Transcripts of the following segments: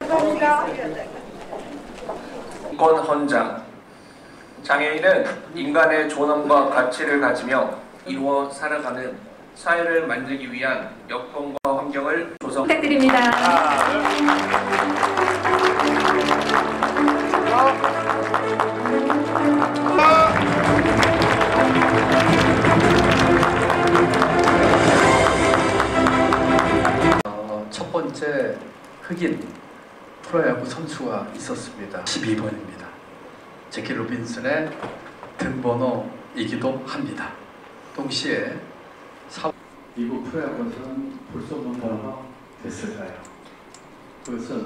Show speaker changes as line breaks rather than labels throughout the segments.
권헌장. 장애인은 인간의 존엄과 가치를 가지며 이루어 살아가는 사회를 만들기 위한 여건과 환경을 조성.
부탁드립니다.
첫 번째 흑인 프로야구 선수가 있었습니다. 12번입니다. 제키 로빈슨의 등번호이기도 합니다. 동시에 미국 프로야구에서는 볼 수 없는 번호가 됐을까요? 그것은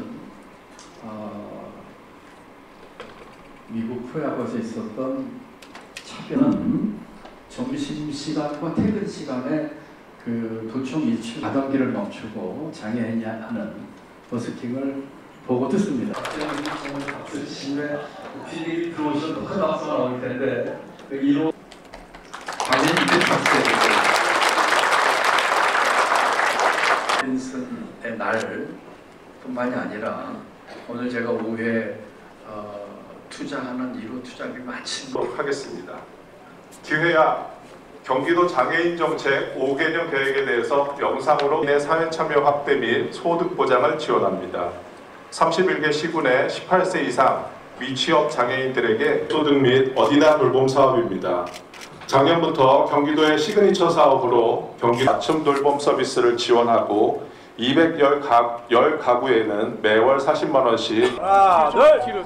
미국 프로야구에서 있었던 차별은 점심시간과 퇴근시간에 그 도청 일치 가던기를 멈추고 장애인이 하는 버스킹을 보고 듣습니다. 박수신에 필립이 들어오셔도 나와서 나올 텐데 그 1호 장애인 이제 박수해주세요. 빈슨의 날뿐만이 아니라 오늘 제가 오후에 투자하는 1호 투자비 마치도록
하겠습니다. 기회야 경기도 장애인 정책 5개년 계획에 대해서 영상으로 인해 사회 참여 확대 및 소득 보장을 지원합니다. 31개 시군의 18세 이상 미취업 장애인들에게 소득 및 어디나 돌봄 사업입니다. 작년부터 경기도의 시그니처 사업으로 경기 맞춤 돌봄 서비스를 지원하고 210가구에는 매월 40만 원씩.
하나, 둘, 뒤로.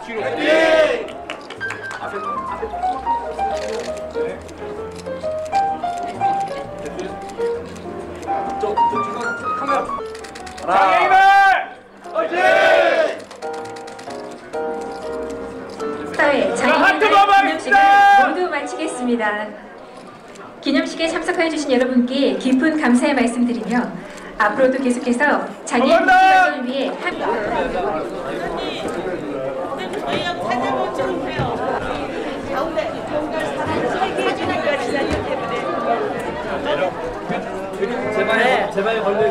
장애인을 화이팅!
사회 장애인의 기념식을 모두 마치겠습니다. 기념식에 참석해 주신 여러분께 깊은 감사의 말씀드리며 앞으로도 계속해서 장애인 복지 발전을 위해
제발 걸려.